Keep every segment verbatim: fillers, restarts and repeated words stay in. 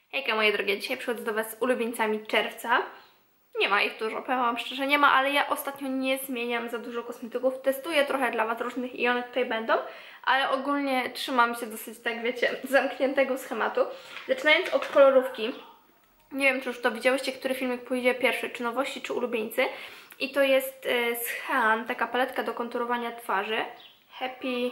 Hejka moje drogie, dzisiaj przychodzę do Was z ulubieńcami czerwca. Nie ma ich dużo, powiem Wam szczerze, nie ma, ale ja ostatnio nie zmieniam za dużo kosmetyków. Testuję trochę dla Was różnych i one tutaj będą, ale ogólnie trzymam się dosyć, tak wiecie, zamkniętego schematu. Zaczynając od kolorówki. Nie wiem, czy już to widziałyście, który filmik pójdzie pierwszy, czy nowości, czy ulubieńcy. I to jest y, z Han, taka paletka do konturowania twarzy. Happy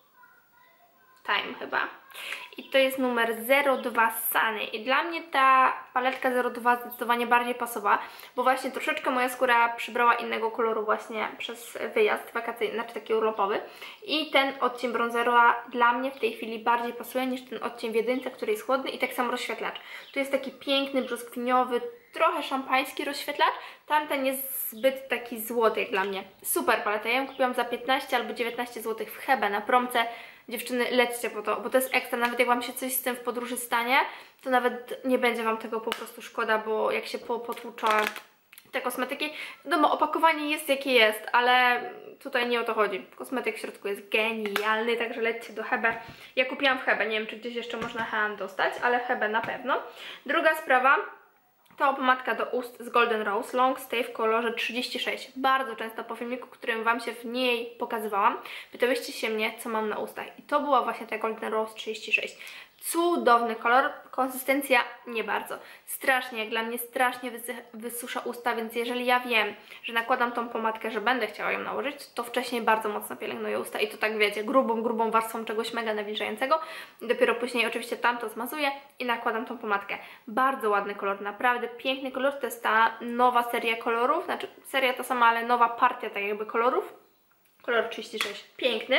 Time chyba. I to jest numer zero dwa Sunny. I dla mnie ta paletka zero dwa zdecydowanie bardziej pasowała, bo właśnie troszeczkę moja skóra przybrała innego koloru właśnie przez wyjazd wakacyjny, znaczy taki urlopowy. I ten odcień bronzera dla mnie w tej chwili bardziej pasuje niż ten odcień w jedynce, który jest chłodny, i tak samo rozświetlacz. Tu jest taki piękny, brzoskwiniowy, trochę szampański rozświetlacz. Tamten jest zbyt taki złoty jak dla mnie. Super paleta. Ja ją kupiłam za piętnaście albo dziewiętnaście złotych w Hebe na promce. Dziewczyny, lećcie po to, bo to jest ekstra. Nawet jak Wam się coś z tym w podróży stanie, to nawet nie będzie Wam tego po prostu szkoda, bo jak się potłucza te kosmetyki, wiadomo, opakowanie jest jakie jest, ale tutaj nie o to chodzi. Kosmetyk w środku jest genialny, także lećcie do Hebe. Ja kupiłam w Hebe, nie wiem, czy gdzieś jeszcze można H dostać, ale w Hebe na pewno. Druga sprawa. To pomadka do ust z Golden Rose Long Stay w kolorze trzydzieści sześć. Bardzo często po filmiku, którym Wam się w niej pokazywałam, pytałyście się mnie, co mam na ustach. I to była właśnie ta Golden Rose trzydzieści sześć. Cudowny kolor, konsystencja nie bardzo. Strasznie, jak dla mnie strasznie wysusza usta, więc jeżeli ja wiem, że nakładam tą pomadkę, że będę chciała ją nałożyć, to wcześniej bardzo mocno pielęgnuję usta i to tak wiecie, grubą, grubą warstwą czegoś mega nawilżającego. I dopiero później oczywiście tamto zmazuję i nakładam tą pomadkę. Bardzo ładny kolor, naprawdę piękny kolor. To jest ta nowa seria kolorów, znaczy seria ta sama, ale nowa partia tak jakby kolorów. Kolor trzydzieści sześć, piękny.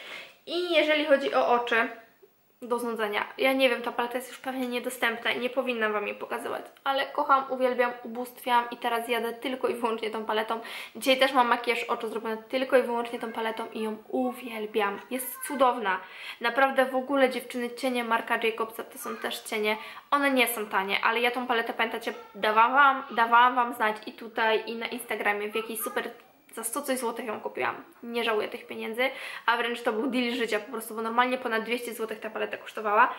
I jeżeli chodzi o oczy, do znudzenia. Ja nie wiem, ta paleta jest już pewnie niedostępna i nie powinnam Wam jej pokazywać, ale kocham, uwielbiam, ubóstwiam i teraz jadę tylko i wyłącznie tą paletą. Dzisiaj też mam makijaż oczu zrobiony tylko i wyłącznie tą paletą i ją uwielbiam. Jest cudowna. Naprawdę w ogóle dziewczyny, cienie Marca Jacobsa to są też cienie. One nie są tanie, ale ja tą paletę, pamiętacie, dawałam, dawałam Wam znać i tutaj, i na Instagramie w jakiejś super... Za sto coś złotych ją kupiłam. Nie żałuję tych pieniędzy, a wręcz to był deal życia po prostu, bo normalnie ponad dwieście złotych ta paleta kosztowała.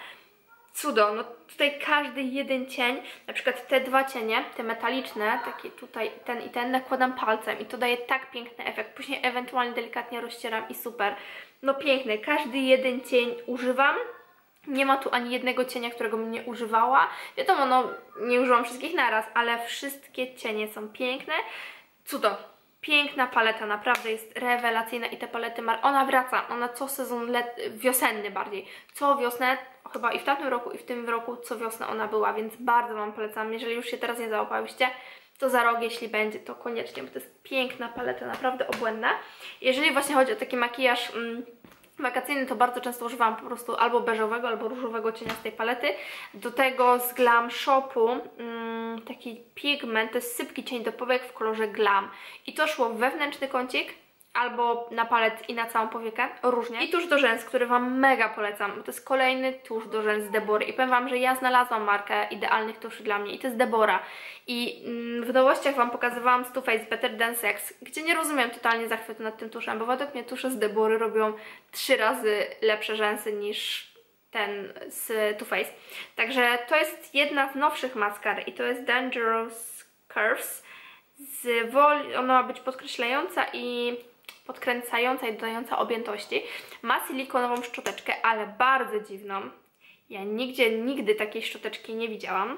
Cudo, no tutaj każdy jeden cień, na przykład te dwa cienie, te metaliczne, takie tutaj ten i ten, nakładam palcem i to daje tak piękny efekt. Później ewentualnie delikatnie rozcieram i super. No piękny, każdy jeden cień używam. Nie ma tu ani jednego cienia, którego bym nie używała. Wiadomo, no nie używam wszystkich naraz, ale wszystkie cienie są piękne. Cudo. Piękna paleta, naprawdę jest rewelacyjna i te palety, ona wraca, ona co sezon let, wiosenny bardziej, co wiosnę, chyba i w tamtym roku i w tym roku co wiosnę ona była, więc bardzo Wam polecam. Jeżeli już się teraz nie załapałyście, to za rok, jeśli będzie, to koniecznie, bo to jest piękna paleta, naprawdę obłędna. Jeżeli właśnie chodzi o taki makijaż mm, wakacyjny, to bardzo często używam po prostu albo beżowego, albo różowego cienia z tej palety. Do tego z Glam Shopu mm, taki pigment, to jest sypki cień do powiek w kolorze Glam. I to szło w wewnętrzny kącik, albo na palec i na całą powiekę, różnie. I tusz do rzęs, który Wam mega polecam. To jest kolejny tusz do rzęs z Debory. I powiem Wam, że ja znalazłam markę idealnych tuszy dla mnie i to jest Debora. I mm, w nowościach Wam pokazywałam z Too Faced Better Than Sex, gdzie nie rozumiem totalnie zachwytu nad tym tuszem, bo według mnie tusze z Debory robią trzy razy lepsze rzęsy niż ten z Too Faced. Także to jest jedna z nowszych maskar i to jest Dangerous Curves. Z woli, ona ma być podkreślająca i podkręcająca i dodająca objętości. Ma silikonową szczoteczkę, ale bardzo dziwną. Ja nigdzie, nigdy takiej szczoteczki nie widziałam.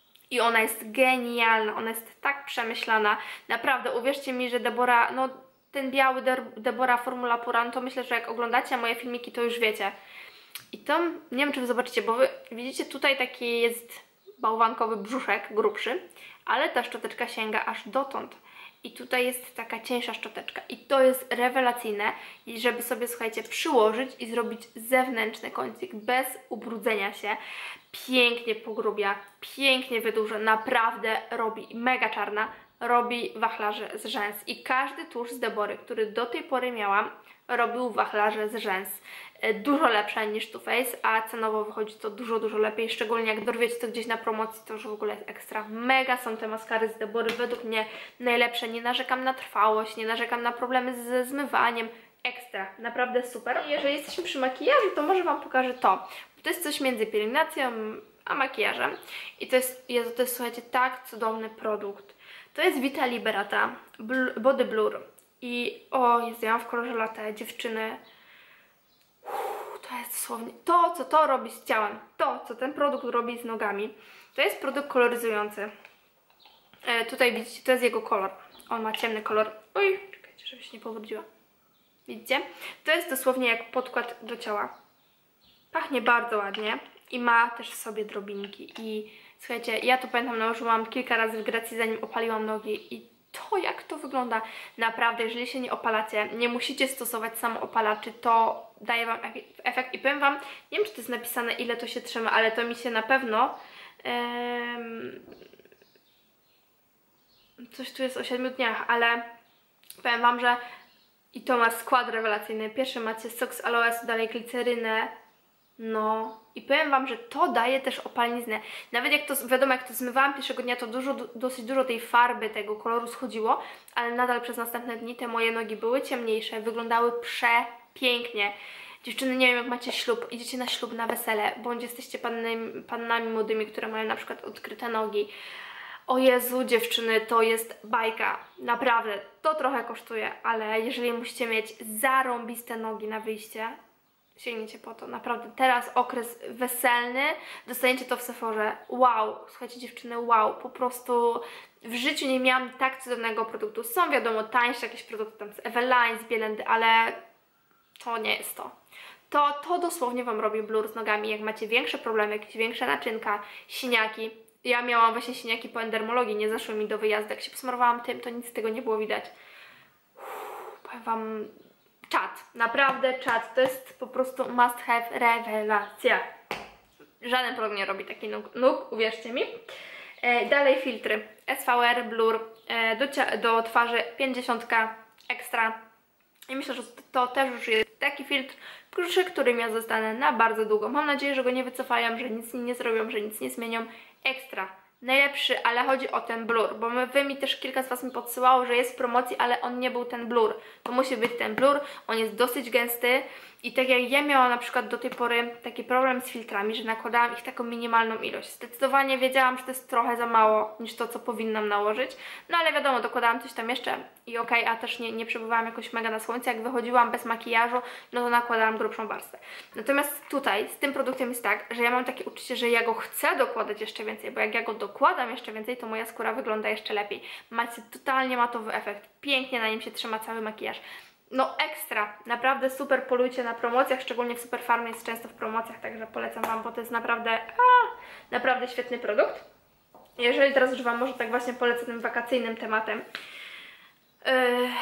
I ona jest genialna, ona jest tak przemyślana. Naprawdę, uwierzcie mi, że Debora, no ten biały De Debora Formula Pura, no to myślę, że jak oglądacie moje filmiki, to już wiecie. I to, nie wiem, czy Wy zobaczycie, bo Wy widzicie, tutaj taki jest bałwankowy brzuszek, grubszy, ale ta szczoteczka sięga aż dotąd. I tutaj jest taka cieńsza szczoteczka i to jest rewelacyjne, żeby sobie, słuchajcie, przyłożyć i zrobić zewnętrzny kącik bez ubrudzenia się. Pięknie pogrubia, pięknie wydłuża, naprawdę robi, mega czarna, robi wachlarze z rzęs. I każdy tusz z Debory, który do tej pory miałam, robił wachlarze z rzęs. Dużo lepsze niż Too Faced, a cenowo wychodzi to dużo, dużo lepiej, szczególnie jak dorwiecie to gdzieś na promocji, to już w ogóle jest ekstra. Mega są te maskary z Debory, według mnie najlepsze, nie narzekam na trwałość, nie narzekam na problemy ze zmywaniem, ekstra, naprawdę super. I jeżeli jesteśmy przy makijażu, to może Wam pokażę to, to jest coś między pielęgnacją a makijażem. I to jest, Jezu, to jest, słuchajcie, tak cudowny produkt. To jest Vita Liberata Bl Body Blur. I o, jest, ja mam w kolorze latte, dziewczyny. Uff, to jest dosłownie to, co to robi z ciałem. To, co ten produkt robi z nogami. To jest produkt koloryzujący. E, tutaj widzicie, to jest jego kolor. On ma ciemny kolor. Oj, czekajcie, żeby się nie powróciła. Widzicie? To jest dosłownie jak podkład do ciała. Pachnie bardzo ładnie i ma też w sobie drobinki. I słuchajcie, ja to pamiętam, nałożyłam kilka razy w Grecji, zanim opaliłam nogi i to, jak to wygląda, naprawdę, jeżeli się nie opalacie, nie musicie stosować samoopalaczy, to daje Wam efekt. I powiem Wam, nie wiem, czy to jest napisane, ile to się trzyma, ale to mi się na pewno... Um, coś tu jest o siedmiu dniach, ale powiem Wam, że i to ma skład rewelacyjny. Pierwszy macie sok z aloesu, dalej glicerynę. No i powiem Wam, że to daje też opaleniznę. Nawet jak to, wiadomo, jak to zmywałam pierwszego dnia, to dużo, dosyć dużo tej farby, tego koloru schodziło, ale nadal przez następne dni te moje nogi były ciemniejsze, wyglądały przepięknie. Dziewczyny, nie wiem, jak macie ślub, idziecie na ślub, na wesele, bądź jesteście pannami, pannami młodymi, które mają na przykład odkryte nogi. O Jezu, dziewczyny, to jest bajka. Naprawdę, to trochę kosztuje, ale jeżeli musicie mieć zarąbiste nogi na wyjście, sięgniecie po to. Naprawdę, teraz okres weselny, dostaniecie to w Sephorze. Wow, słuchajcie dziewczyny, wow, po prostu w życiu nie miałam tak cudownego produktu. Są wiadomo tańsze jakieś produkty tam z Eveline, z Bielendy, ale to nie jest to. To, to dosłownie Wam robi blur z nogami, jak macie większe problemy, jakieś większe naczynka, siniaki. Ja miałam właśnie siniaki po endermologii, nie zaszły mi do wyjazdu. Jak się posmarowałam tym, to nic z tego nie było widać. Uff, powiem Wam, czad, naprawdę czad. To jest po prostu must have, rewelacja. Żaden produkt nie robi takich nóg, nóg uwierzcie mi. E, dalej filtry. S V R Blur e, do, do twarzy pięćdziesiąt ekstra. I myślę, że to też już jest taki filtr, przy którym ja zostanę na bardzo długo. Mam nadzieję, że go nie wycofają, że nic nie zrobią, że nic nie zmienią. Ekstra. Najlepszy, ale chodzi o ten blur, bo my, wy mi też kilka z Was mi podsyłało, że jest w promocji, ale on nie był ten blur. To musi być ten blur, on jest dosyć gęsty i tak jak ja miałam na przykład do tej pory taki problem z filtrami, że nakładałam ich taką minimalną ilość. Zdecydowanie wiedziałam, że to jest trochę za mało niż to, co powinnam nałożyć, no ale wiadomo, dokładałam coś tam jeszcze i okej, okay, a też nie, nie przebywałam jakoś mega na słońcu, jak wychodziłam bez makijażu, no to nakładałam grubszą warstwę. Natomiast tutaj z tym produktem jest tak, że ja mam takie uczucie, że ja go chcę dokładać jeszcze więcej, bo jak ja go dokładam jeszcze więcej, to moja skóra wygląda jeszcze lepiej. Macie totalnie matowy efekt, pięknie na nim się trzyma cały makijaż. No ekstra, naprawdę super, polujcie na promocjach, szczególnie w Superfarmie jest często w promocjach, także polecam Wam, bo to jest naprawdę, a, naprawdę świetny produkt. Jeżeli teraz już Wam może tak właśnie polecę tym wakacyjnym tematem. Yy,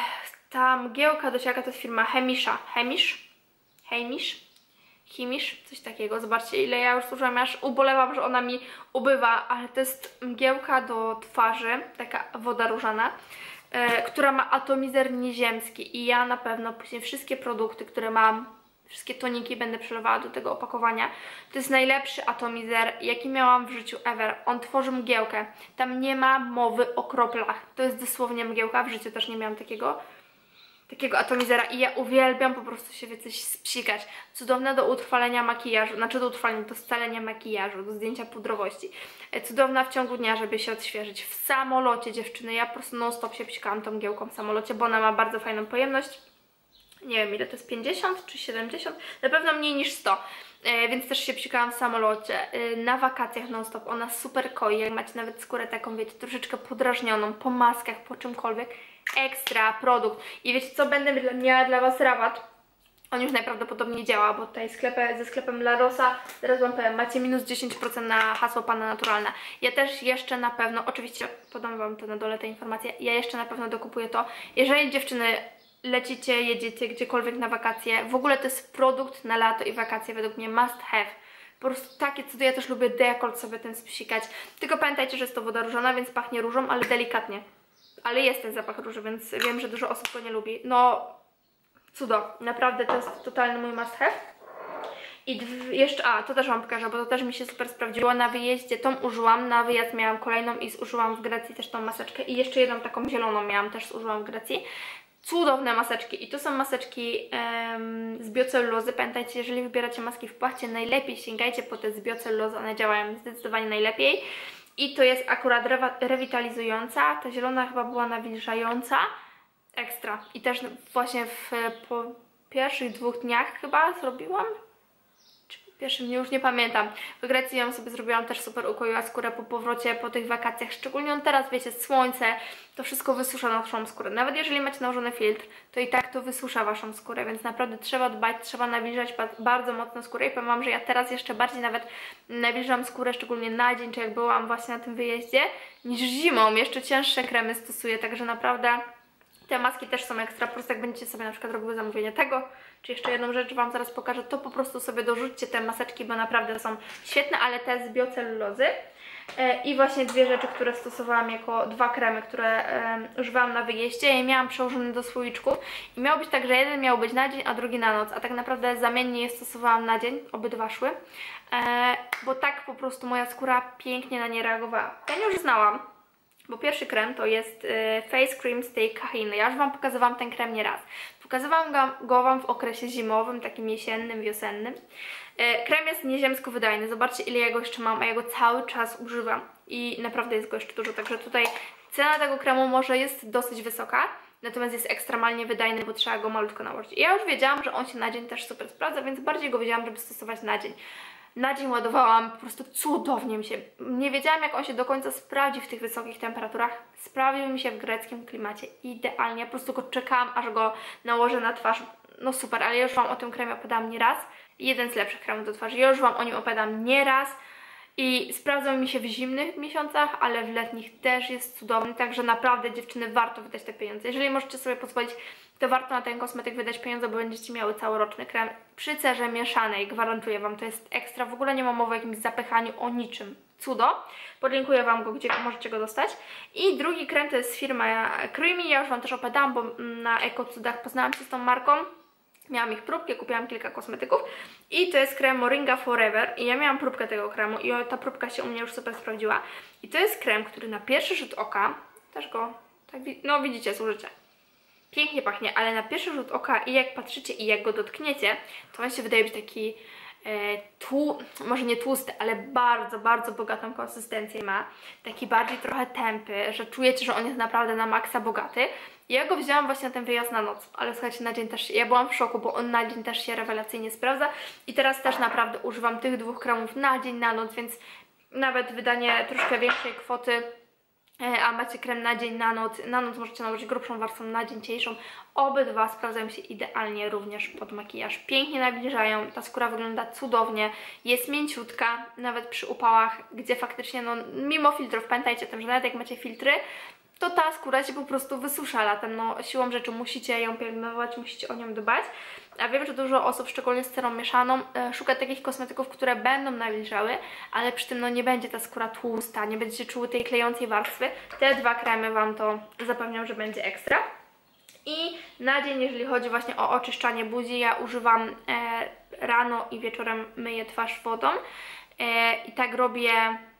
ta mgiełka do ciała to jest firma Hemisha, Hemish, Hemish, Hemish, coś takiego. Zobaczcie, ile ja już używam, aż ubolewam, że ona mi ubywa, ale to jest mgiełka do twarzy, taka woda różana, Yy, która ma atomizer nieziemski i ja na pewno później wszystkie produkty, które mam, wszystkie toniki będę przelewała do tego opakowania. To jest najlepszy atomizer, jaki miałam w życiu ever. On tworzy mgiełkę. Tam nie ma mowy o kroplach. To jest dosłownie mgiełka. W życiu też nie miałam takiego, takiego atomizera i ja uwielbiam po prostu się wie coś spsikać. Cudowne do utrwalenia makijażu, znaczy do utrwalenia, do scalenia makijażu, do zdjęcia pudrowości. Cudowna w ciągu dnia, żeby się odświeżyć. W samolocie, dziewczyny, ja po prostu non stop się psikałam tą mgiełką w samolocie, bo ona ma bardzo fajną pojemność. Nie wiem ile to jest, pięćdziesiąt czy siedemdziesiąt? Na pewno mniej niż sto. E, więc też się psikałam w samolocie. E, na wakacjach non stop. Ona super koi. Jak macie nawet skórę taką, wiecie, troszeczkę podrażnioną, po maskach, po czymkolwiek. Ekstra produkt. I wiecie co? Będę miała dla Was rabat. On już najprawdopodobniej działa, bo tutaj sklepy, ze sklepem La Rosa, zaraz Wam powiem, macie minus dziesięć procent na hasło Panna Naturalna. Ja też jeszcze na pewno, oczywiście podam Wam to na dole te informacje, ja jeszcze na pewno dokupuję to. Jeżeli dziewczyny lecicie, jedziecie gdziekolwiek na wakacje, w ogóle to jest produkt na lato i wakacje, według mnie must have. Po prostu takie cudy, ja też lubię dekolt sobie ten spsikać. Tylko pamiętajcie, że jest to woda różana, więc pachnie różą, ale delikatnie. Ale jest ten zapach róży, więc wiem, że dużo osób go nie lubi. No, cudo. Naprawdę to jest totalny mój must have. I jeszcze, a, to też Wam pokażę, bo to też mi się super sprawdziło. Na wyjeździe tą użyłam, na wyjazd miałam kolejną i zużyłam w Grecji też tą maseczkę. I jeszcze jedną taką zieloną miałam, też zużyłam w Grecji. Cudowne maseczki i to są maseczki em, z biocellulozy. Pamiętajcie, jeżeli wybieracie maski w płachcie, najlepiej sięgajcie po te z biocellulozy, one działają zdecydowanie najlepiej. I to jest akurat rewitalizująca, ta zielona chyba była nawilżająca, ekstra. I też właśnie w, po pierwszych dwóch dniach chyba zrobiłam, czy po pierwszym, już nie pamiętam. W Grecji ją sobie zrobiłam, też super ukoiła skórę po powrocie, po tych wakacjach, szczególnie teraz, wiecie, słońce, to wszystko wysusza naszą skórę. Nawet jeżeli macie nałożony filtr, to i tak to wysusza waszą skórę, więc naprawdę trzeba dbać, trzeba nawilżać bardzo mocno skórę i powiem wam, że ja teraz jeszcze bardziej nawet nawilżam skórę, szczególnie na dzień, czy jak byłam właśnie na tym wyjeździe, niż zimą. Jeszcze cięższe kremy stosuję, także naprawdę te maski też są ekstra, po prostu jak będziecie sobie na przykład robiły zamówienie tego, czy jeszcze jedną rzecz wam zaraz pokażę, to po prostu sobie dorzućcie te maseczki, bo naprawdę są świetne, ale te z biocellulozy. I właśnie dwie rzeczy, które stosowałam jako dwa kremy, które e, używałam na wyjeździe. Ja miałam przełożone do słoiczków i miało być tak, że jeden miał być na dzień, a drugi na noc, a tak naprawdę zamiennie je stosowałam na dzień, obydwa szły, e, bo tak po prostu moja skóra pięknie na nie reagowała. Ja nie już znałam, bo pierwszy krem to jest e, Face Cream Stay Kahiny. Ja już wam pokazywałam ten krem nieraz. Pokazywałam go, go wam w okresie zimowym, takim jesiennym, wiosennym. Krem jest nieziemsko wydajny. Zobaczcie, ile ja go jeszcze mam, a ja go cały czas używam. I naprawdę jest go jeszcze dużo. Także tutaj cena tego kremu może jest dosyć wysoka, natomiast jest ekstremalnie wydajny, bo trzeba go malutko nałożyć. I ja już wiedziałam, że on się na dzień też super sprawdza, więc bardziej go wiedziałam, żeby stosować na dzień. Na dzień ładowałam, po prostu cudownie mi się. Nie wiedziałam, jak on się do końca sprawdzi w tych wysokich temperaturach. Sprawdził mi się w greckim klimacie idealnie. Ja po prostu go czekałam, aż go nałożę na twarz. No super, ale ja już wam o tym kremie opowiadałam nieraz. Jeden z lepszych kremów do twarzy. Ja już wam o nim opowiadam nieraz. I sprawdzał mi się w zimnych miesiącach, ale w letnich też jest cudowny. Także naprawdę, dziewczyny, warto wydać te pieniądze. Jeżeli możecie sobie pozwolić, to warto na ten kosmetyk wydać pieniądze, bo będziecie miały całoroczny krem przy cerze mieszanej. Gwarantuję wam, to jest ekstra. W ogóle nie ma mowy o jakimś zapychaniu, o niczym. Cudo. Podlinkuję wam go, gdzie możecie go dostać. I drugi krem to jest firma Creamy. Ja już wam też opowiadałam, bo na EcoCudach poznałam się z tą marką. Miałam ich próbkę, kupiłam kilka kosmetyków i to jest krem Moringa Forever i ja miałam próbkę tego kremu i ta próbka się u mnie już super sprawdziła. I to jest krem, który na pierwszy rzut oka, też go, tak, no widzicie, służycie, pięknie pachnie, ale na pierwszy rzut oka i jak patrzycie i jak go dotkniecie, to on się wydaje być taki e, tłu, może nie tłusty, ale bardzo, bardzo bogatą konsystencję ma. Taki bardziej trochę tępy, że czujecie, że on jest naprawdę na maksa bogaty. Ja go wzięłam właśnie na ten wyjazd na noc, ale słuchajcie, na dzień też, ja byłam w szoku, bo on na dzień też się rewelacyjnie sprawdza i teraz też naprawdę używam tych dwóch kremów na dzień, na noc, więc nawet wydanie troszkę większej kwoty, a macie krem na dzień, na noc, na noc możecie nałożyć grubszą warstwą, na dzień cieńszą. Obydwa sprawdzają się idealnie również pod makijaż. Pięknie nawilżają, ta skóra wygląda cudownie, jest mięciutka, nawet przy upałach, gdzie faktycznie, no mimo filtrów, pamiętajcie o tym, że nawet jak macie filtry, to ta skóra się po prostu wysusza latem. No siłą rzeczy musicie ją pielęgnować, musicie o nią dbać. A wiem, że dużo osób, szczególnie z cerą mieszaną, e, szuka takich kosmetyków, które będą nawilżały, ale przy tym no nie będzie ta skóra tłusta, nie będziecie czuły tej klejącej warstwy. Te dwa kremy wam to zapewniam, że będzie ekstra. I na dzień, jeżeli chodzi właśnie o oczyszczanie buzi, ja używam e, rano i wieczorem myję twarz wodą e, i tak robię.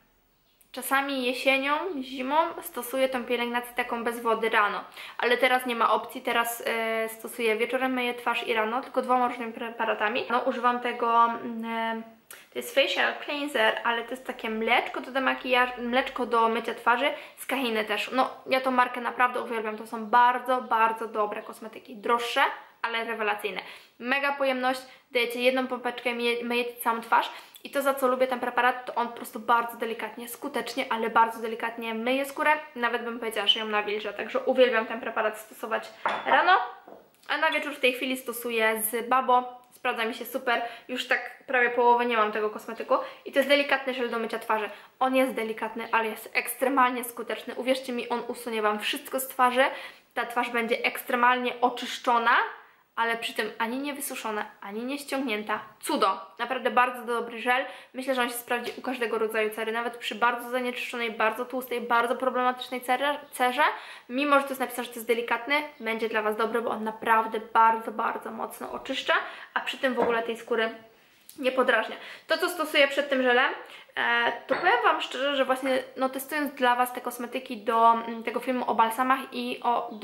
Czasami jesienią, zimą stosuję tą pielęgnację taką bez wody rano, ale teraz nie ma opcji, teraz yy, stosuję wieczorem myję twarz i rano, tylko dwoma różnymi preparatami. No, używam tego, yy, to jest facial cleanser, ale to jest takie mleczko do demakijażu, mleczko do mycia twarzy z Kahiny też. No, ja tą markę naprawdę uwielbiam, to są bardzo, bardzo dobre kosmetyki, droższe, ale rewelacyjne. Mega pojemność, dajecie jedną pompeczkę, myjecie całą twarz. I to, za co lubię ten preparat, to on po prostu bardzo delikatnie, skutecznie, ale bardzo delikatnie myje skórę. Nawet bym powiedziała, że ją nawilża. Także uwielbiam ten preparat stosować rano. A na wieczór w tej chwili stosuję z Babo. Sprawdza mi się super. Już tak prawie połowę nie mam tego kosmetyku. I to jest delikatny żel do mycia twarzy. On jest delikatny, ale jest ekstremalnie skuteczny. Uwierzcie mi, on usunie wam wszystko z twarzy. Ta twarz będzie ekstremalnie oczyszczona, ale przy tym ani nie wysuszona, ani nie ściągnięta. Cudo! Naprawdę bardzo dobry żel. Myślę, że on się sprawdzi u każdego rodzaju cery, nawet przy bardzo zanieczyszczonej, bardzo tłustej, bardzo problematycznej cerze, cerze. Mimo że to jest napisane, że to jest delikatny, będzie dla was dobry, bo on naprawdę bardzo, bardzo mocno oczyszcza, a przy tym w ogóle tej skóry nie podrażnia. To, co stosuję przed tym żelem, e, to powiem wam szczerze, że właśnie no, testując dla was te kosmetyki do m, tego filmu o balsamach i o... Do,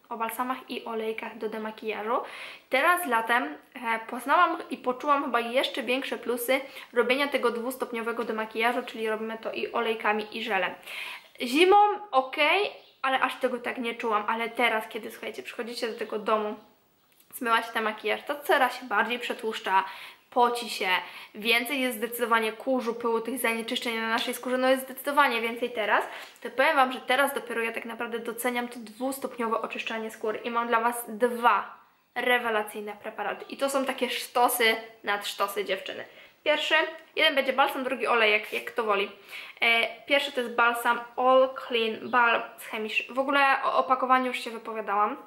o balsamach i olejkach do demakijażu. Teraz latem e, poznałam i poczułam chyba jeszcze większe plusy robienia tego dwustopniowego demakijażu, czyli robimy to i olejkami i żelem. Zimą ok, ale aż tego tak nie czułam, ale teraz, kiedy słuchajcie, przychodzicie do tego domu, zmywacie ten makijaż, to cera się bardziej przetłuszcza, poci się, więcej jest zdecydowanie kurzu, pyłu, tych zanieczyszczeń na naszej skórze, no jest zdecydowanie więcej teraz, to powiem Wam, że teraz dopiero ja tak naprawdę doceniam to dwustopniowe oczyszczanie skóry i mam dla Was dwa rewelacyjne preparaty i to są takie sztosy nad sztosy, dziewczyny. Pierwszy, jeden będzie balsam, drugi olejek, jak kto woli. E, pierwszy to jest balsam All Clean Balm z Chemisch. W ogóle o opakowaniu już się wypowiadałam.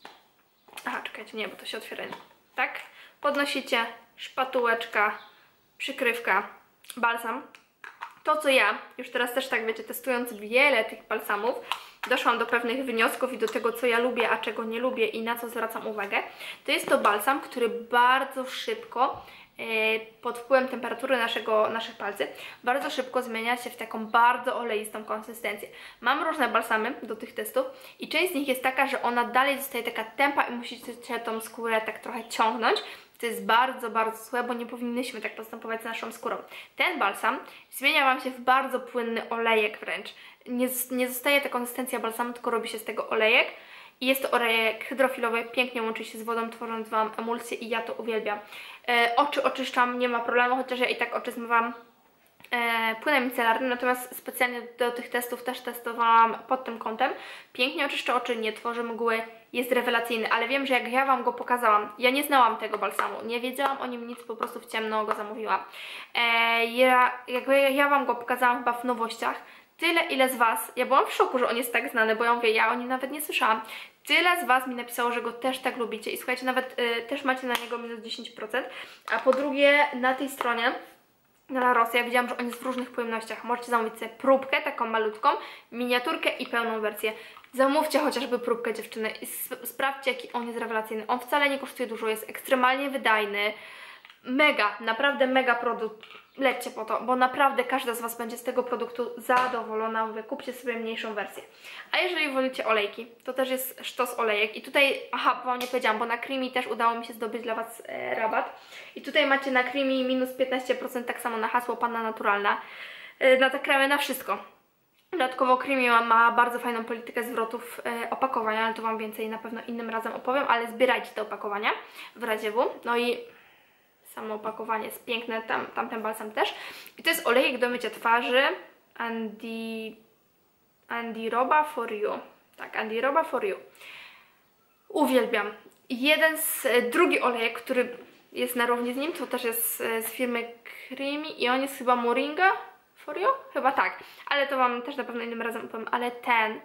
Aha, czekajcie, nie, bo to się otwiera. Tak? Podnosicie, szpatułeczka, przykrywka, balsam. To, co ja, już teraz też tak wiecie, testując wiele tych balsamów, doszłam do pewnych wniosków i do tego, co ja lubię, a czego nie lubię i na co zwracam uwagę. To jest to balsam, który bardzo szybko pod wpływem temperatury naszego, naszych palcy bardzo szybko zmienia się w taką bardzo oleistą konsystencję. Mam różne balsamy do tych testów i część z nich jest taka, że ona dalej zostaje taka tępa i musicie tą skórę tak trochę ciągnąć. To jest bardzo, bardzo złe, bo nie powinnyśmy tak postępować z naszą skórą. Ten balsam zmienia Wam się w bardzo płynny olejek wręcz. Nie, nie zostaje ta konsystencja balsamu, tylko robi się z tego olejek. I jest to olejek hydrofilowy, pięknie łączy się z wodą, tworząc Wam emulsję i ja to uwielbiam. E, oczy oczyszczam, nie ma problemu, chociaż ja i tak oczy zmywam e, płynem micelarnym, natomiast specjalnie do tych testów też testowałam pod tym kątem. Pięknie oczyszcza oczy, nie tworzy mgły, jest rewelacyjny, ale wiem, że jak ja Wam go pokazałam, ja nie znałam tego balsamu, nie wiedziałam o nim nic, po prostu w ciemno go zamówiłam. E, ja, jak ja Wam go pokazałam chyba w nowościach, tyle ile z Was, ja byłam w szoku, że on jest tak znany, bo ja mówię, ja o nim nawet nie słyszałam. Tyle z Was mi napisało, że go też tak lubicie i słuchajcie, nawet y, też macie na niego minus dziesięć procent, a po drugie na tej stronie na La Rosa, ja widziałam, że on jest w różnych pojemnościach. Możecie zamówić sobie próbkę, taką malutką, miniaturkę i pełną wersję. Zamówcie chociażby próbkę, dziewczyny, i sprawdźcie, jaki on jest rewelacyjny. On wcale nie kosztuje dużo, jest ekstremalnie wydajny. Mega, naprawdę mega produkt. Lećcie po to, bo naprawdę każda z Was będzie z tego produktu zadowolona. Mówię, kupcie sobie mniejszą wersję. A jeżeli wolicie olejki, to też jest sztos olejek. I tutaj, aha, Wam nie powiedziałam, bo na Creamy też udało mi się zdobyć dla Was e, rabat. I tutaj macie na Creamy minus piętnaście procent, tak samo na hasło Panna Naturalna. E, na te kremy, na wszystko. Dodatkowo Creamy ma, ma bardzo fajną politykę zwrotów e, opakowania, ale to Wam więcej na pewno innym razem opowiem, ale zbierajcie te opakowania w razie W. No i samo opakowanie jest piękne, tam, tamten balsam też. I to jest olejek do mycia twarzy Andi, Andiroba for You. Tak, Andiroba for You. Uwielbiam. Jeden z, drugi olejek, który jest na równi z nim, to też jest z firmy Creamy i on jest chyba Moringa for You? Chyba tak, ale to Wam też na pewno innym razem opowiem, ale ten...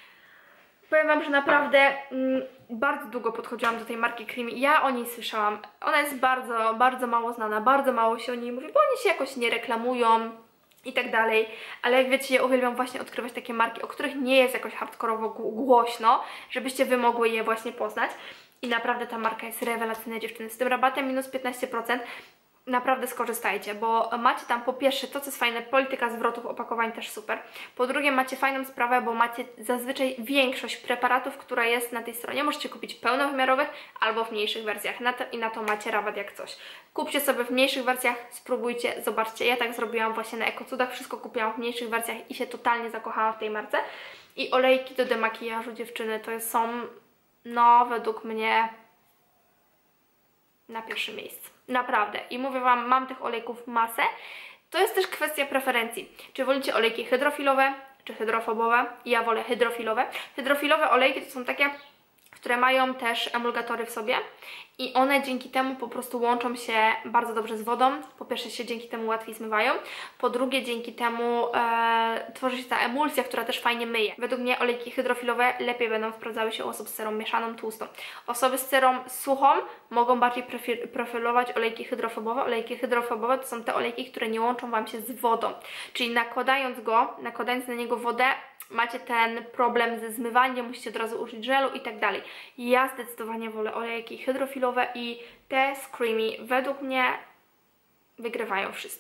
Powiem Wam, że naprawdę mm, bardzo długo podchodziłam do tej marki Creamy. Ja o niej słyszałam. Ona jest bardzo, bardzo mało znana, bardzo mało się o niej mówi, bo oni się jakoś nie reklamują i tak dalej. Ale jak wiecie, ja uwielbiam właśnie odkrywać takie marki, o których nie jest jakoś hardkorowo głośno, żebyście Wy mogły je właśnie poznać. I naprawdę ta marka jest rewelacyjna, dziewczyny. Z tym rabatem minus piętnaście procent. Naprawdę skorzystajcie, bo macie tam po pierwsze to, co jest fajne, polityka zwrotów opakowań też super. Po drugie macie fajną sprawę, bo macie zazwyczaj większość preparatów, która jest na tej stronie. Możecie kupić pełnowymiarowych albo w mniejszych wersjach na to, i na to macie rabat jak coś. Kupcie sobie w mniejszych wersjach, spróbujcie, zobaczcie. Ja tak zrobiłam właśnie na Ecocudach, wszystko kupiłam w mniejszych wersjach i się totalnie zakochałam w tej marce. I olejki do demakijażu, dziewczyny, to są, no według mnie, na pierwszym miejscu. Naprawdę. I mówię Wam, mam tych olejków masę. To jest też kwestia preferencji. Czy wolicie olejki hydrofilowe, czy hydrofobowe? Ja wolę hydrofilowe. Hydrofilowe olejki to są takie, które mają też emulgatory w sobie i one dzięki temu po prostu łączą się bardzo dobrze z wodą. Po pierwsze się dzięki temu łatwiej zmywają, po drugie dzięki temu e, tworzy się ta emulsja, która też fajnie myje. Według mnie olejki hydrofilowe lepiej będą wprowadzały się u osób z cerą mieszaną, tłustą. Osoby z cerą suchą mogą bardziej profilować olejki hydrofobowe. Olejki hydrofobowe to są te olejki, które nie łączą Wam się z wodą, czyli nakładając go, nakładając na niego wodę, macie ten problem ze zmywaniem, musicie od razu użyć żelu i tak dalej. Ja zdecydowanie wolę olejki hydrofilowe i te z Creamy według mnie wygrywają wszystko.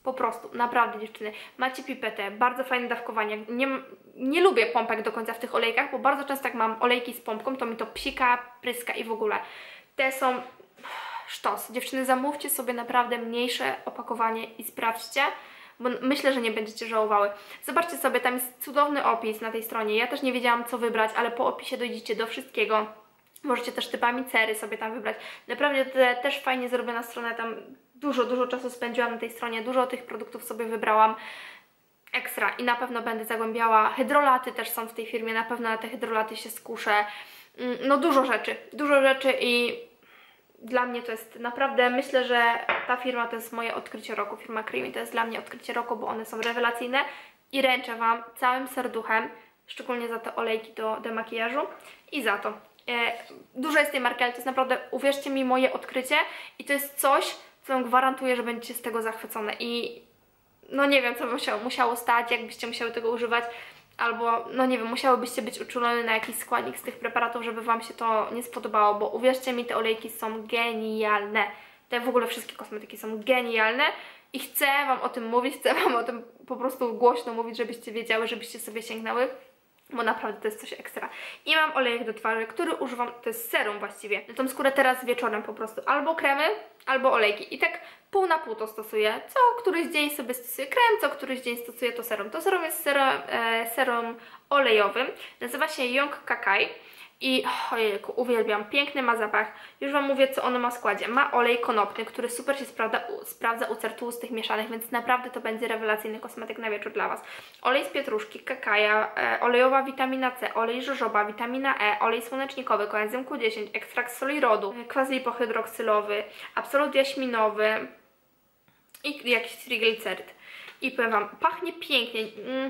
Po prostu, naprawdę dziewczyny. Macie pipetę, bardzo fajne dawkowanie. Nie, nie lubię pompek do końca w tych olejkach, bo bardzo często jak mam olejki z pompką, to mi to psika, pryska i w ogóle. Te są sztos. Dziewczyny, zamówcie sobie naprawdę mniejsze opakowanie i sprawdźcie, bo myślę, że nie będziecie żałowały. Zobaczcie sobie, tam jest cudowny opis na tej stronie. Ja też nie wiedziałam, co wybrać, ale po opisie dojdziecie do wszystkiego. Możecie też typami cery sobie tam wybrać. Naprawdę te, też fajnie zrobiona strona, tam dużo, dużo czasu spędziłam na tej stronie, dużo tych produktów sobie wybrałam. Ekstra i na pewno będę zagłębiała. Hydrolaty też są w tej firmie, na pewno na te hydrolaty się skuszę. No dużo rzeczy, dużo rzeczy i dla mnie to jest naprawdę, myślę, że ta firma to jest moje odkrycie roku, firma Creamy to jest dla mnie odkrycie roku, bo one są rewelacyjne i ręczę Wam całym serduchem, szczególnie za te olejki do demakijażu i za to. E, dużo jest tej marki, ale to jest naprawdę, uwierzcie mi, moje odkrycie i to jest coś, co Wam gwarantuję, że będziecie z tego zachwycone i no nie wiem, co by musiało, musiało stać, jakbyście musiały tego używać, albo, no nie wiem, musiałybyście być uczulone na jakiś składnik z tych preparatów, żeby Wam się to nie spodobało, bo uwierzcie mi, te olejki są genialne. Te w ogóle wszystkie kosmetyki są genialne i chcę Wam o tym mówić, chcę Wam o tym po prostu głośno mówić, żebyście wiedziały, żebyście sobie sięgnęły, bo naprawdę to jest coś ekstra. I mam olejek do twarzy, który używam, to jest serum właściwie, na tą skórę teraz wieczorem po prostu, albo kremy, albo olejki i tak pół na pół to stosuję, co któryś dzień sobie stosuję krem, co któryś dzień stosuję to serum. To serum jest serum, e, serum olejowym, nazywa się Young Kakai i ojejku, uwielbiam, piękny ma zapach, już Wam mówię, co ono ma w składzie. Ma olej konopny, który super się sprawdza, u, sprawdza u cer tłustych mieszanych, więc naprawdę to będzie rewelacyjny kosmetyk na wieczór dla Was. Olej z pietruszki, kakaja, e, olejowa witamina C, olej żożoba, witamina E, olej słonecznikowy, koenzym Q dziesięć, ekstrakt soli rodu, kwas lipohydroksylowy, absolut jaśminowy i jakiś trigliceryt. I powiem Wam, pachnie pięknie. Mm.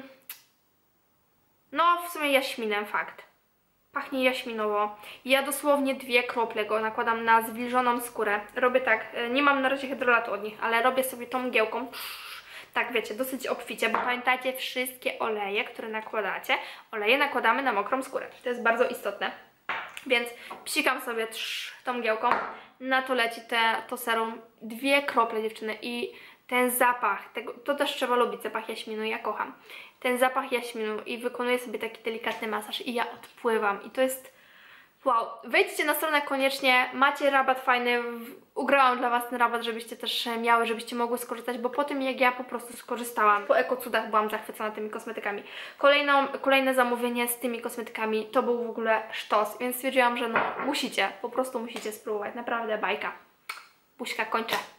No, w sumie jaśminem, fakt. Pachnie jaśminowo. Ja dosłownie dwie krople go nakładam na zwilżoną skórę. Robię tak, nie mam na razie hydrolatu od nich, ale robię sobie tą mgiełką. Tak, wiecie, dosyć obficie, bo pamiętajcie, wszystkie oleje, które nakładacie, oleje nakładamy na mokrą skórę. To jest bardzo istotne. Więc psikam sobie trz, tą mgiełką, na to leci te, to serum, dwie krople, dziewczyny, i ten zapach, tego, to też trzeba lubić, zapach jaśminu, ja kocham. Ten zapach jaśminu i wykonuję sobie taki delikatny masaż i ja odpływam i to jest wow. Wejdźcie na stronę koniecznie, macie rabat fajny, ugrałam dla Was ten rabat, żebyście też miały, żebyście mogły skorzystać, bo po tym jak ja po prostu skorzystałam, po ekocudach byłam zachwycona tymi kosmetykami. Kolejną, kolejne zamówienie z tymi kosmetykami to był w ogóle sztos, więc stwierdziłam, że no musicie, po prostu musicie spróbować, naprawdę bajka. Buźka, kończę.